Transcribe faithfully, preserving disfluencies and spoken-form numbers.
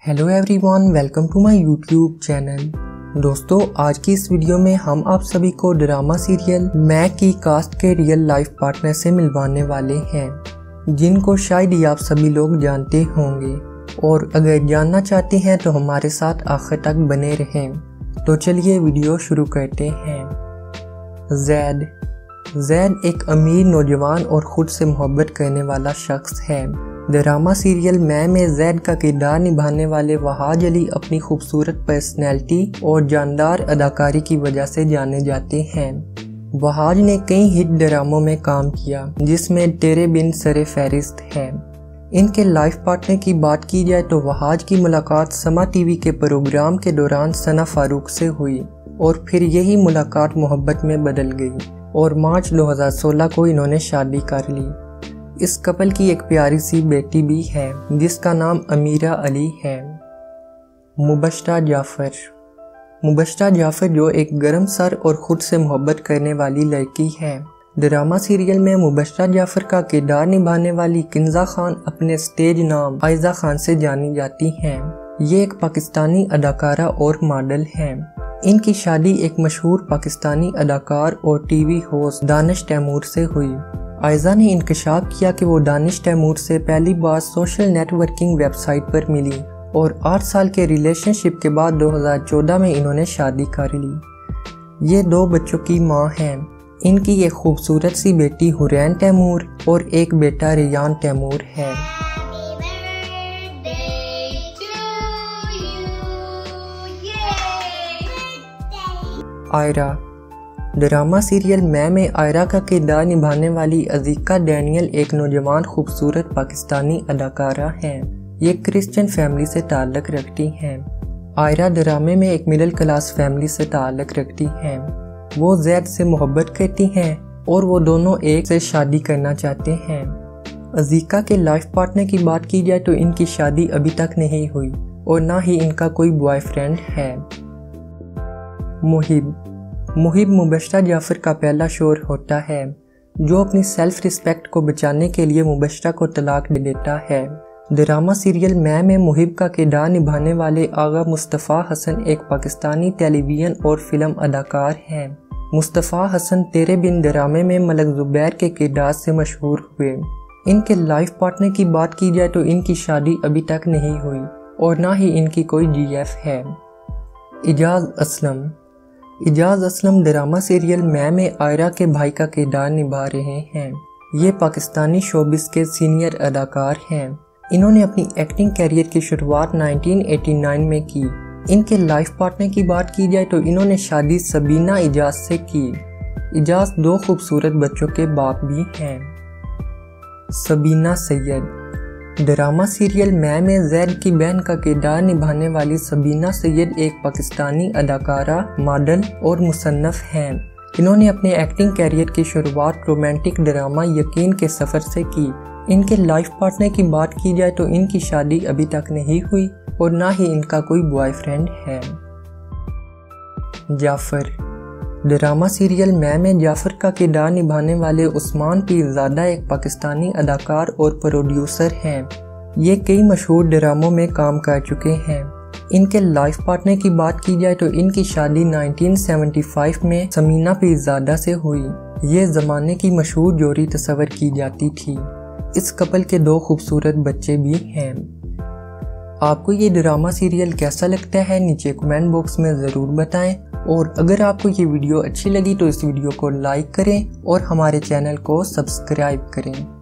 Hello everyone, welcome to my YouTube channel. दोस्तों, आज की इस वीडियो में हम आप सभी को ड्रामा सीरियल मैं की कास्ट के रियल लाइफ पार्टनर से मिलवाने वाले हैं, जिनको शायद ही आप सभी लोग जानते होंगे। और अगर जानना चाहते हैं तो हमारे साथ आखिर तक बने रहें। तो चलिए वीडियो शुरू करते हैं। जैद जैद एक अमीर नौजवान और खुद से मोहब्बत करने वाला शख्स है। ड्रामा सीरियल मैं में जैद का किरदार निभाने वाले वहाज अली अपनी खूबसूरत पर्सनैलिटी और जानदार अदाकारी की वजह से जाने जाते हैं। वहाज ने कई हिट ड्रामों में काम किया, जिसमें तेरे बिन सरे फहरिस्त है। इनके लाइफ पार्टनर की बात की जाए तो वहाज की मुलाकात समा टीवी के प्रोग्राम के दौरान सना फारूक से हुई और फिर यही मुलाकात मोहब्बत में बदल गई और मार्च दो हज़ार सोलह को इन्होंने शादी कर ली। इस कपल की एक प्यारी सी बेटी भी है, जिसका नाम अमीरा अली है। मुबश्शरा जाफर मुबश्शरा जाफर जो एक गर्म सर और खुद से मोहब्बत करने वाली लड़की है। ड्रामा सीरियल में मुबश्शरा जाफर का किरदार निभाने वाली किंजा खान अपने स्टेज नाम आयजा खान से जानी जाती हैं। ये एक पाकिस्तानी अदाकारा और मॉडल हैं। इनकी शादी एक मशहूर पाकिस्तानी अदाकार और टीवी होस्ट दानिश तैमूर से हुई। आयजा ने इंकशाफ किया कि वो दानिश तैमूर से पहली बार सोशल नेटवर्किंग वेबसाइट पर मिली और आठ साल के रिलेशनशिप के बाद दो हज़ार चौदह में इन्होंने शादी कर ली। ये दो बच्चों की मां हैं। इनकी एक खूबसूरत सी बेटी हुरैन तैमूर और एक बेटा रियान तैमूर है। आयरा ड्रामा सीरियल मैं में आयरा का किरदार निभाने वाली अजीका डैनियल एक नौजवान खूबसूरत पाकिस्तानी अदाकारा हैं। ये क्रिश्चियन फैमिली से ताल्लुक़ रखती हैं। आयरा ड्रामे में एक मिडिल क्लास फैमिली से ताल्लुक़ रखती हैं। वो जैद से मोहब्बत करती हैं और वो दोनों एक से शादी करना चाहते हैं। अजीका के लाइफ पार्टनर की बात की जाए तो इनकी शादी अभी तक नहीं हुई और ना ही इनका कोई बॉयफ्रेंड है। मुहिब मुहिब मुबश्शरा जाफर का पहला शोहर होता है, जो अपनी सेल्फ रिस्पेक्ट को बचाने के लिए मुबश्शरा को तलाक दे देता है। ड्रामा सीरियल मैं में मुहिब का किरदार निभाने वाले आगा मुस्तफ़ा हसन एक पाकिस्तानी टेलीविज़न और फिल्म अदाकार हैं। मुस्तफ़ा हसन तेरे बिन ड्रामे में मलक ज़ुबैर के किरदार से मशहूर हुए। इनके लाइफ पार्टनर की बात की जाए तो इनकी शादी अभी तक नहीं हुई और ना ही इनकी कोई जी एफ है। इजाज़ असलम इजाज़ असलम ड्रामा सीरियल मैं में आयरा के भाई का किरदार निभा रहे हैं। ये पाकिस्तानी शोबिस के सीनियर अदाकार हैं। इन्होंने अपनी एक्टिंग कैरियर की शुरुआत उन्नीस सौ नवासी में की। इनके लाइफ पार्टनर की बात की जाए तो इन्होंने शादी सबीना इजाज़ से की। इजाज़ दो खूबसूरत बच्चों के बाप भी हैं। सबीना सैयद ड्रामा सीरियल मैं में जैद की बहन का किरदार निभाने वाली सबीना सैयद एक पाकिस्तानी अदाकारा, मॉडल और मुसन्नफ़ हैं। इन्होंने अपने एक्टिंग कैरियर की शुरुआत रोमांटिक ड्रामा यकीन के सफ़र से की। इनके लाइफ पार्टनर की बात की जाए तो इनकी शादी अभी तक नहीं हुई और ना ही इनका कोई बॉयफ्रेंड है। जाफ़र ड्रामा सीरियल मैं में जाफ़र का किरदार निभाने वाले उस्मान पीरज़ादा एक पाकिस्तानी अदाकार और प्रोड्यूसर हैं। ये कई मशहूर ड्रामों में काम कर चुके हैं। इनके लाइफ पार्टनर की बात की जाए तो इनकी शादी उन्नीस सौ पचहत्तर में समीना पीरज़ादा से हुई। ये ज़माने की मशहूर जोड़ी तस्वर की जाती थी। इस कपल के दो खूबसूरत बच्चे भी हैं। आपको ये ड्रामा सीरियल कैसा लगता है, नीचे कमेंट बॉक्स में ज़रूर बताएं। और अगर आपको ये वीडियो अच्छी लगी तो इस वीडियो को लाइक करें और हमारे चैनल को सब्सक्राइब करें।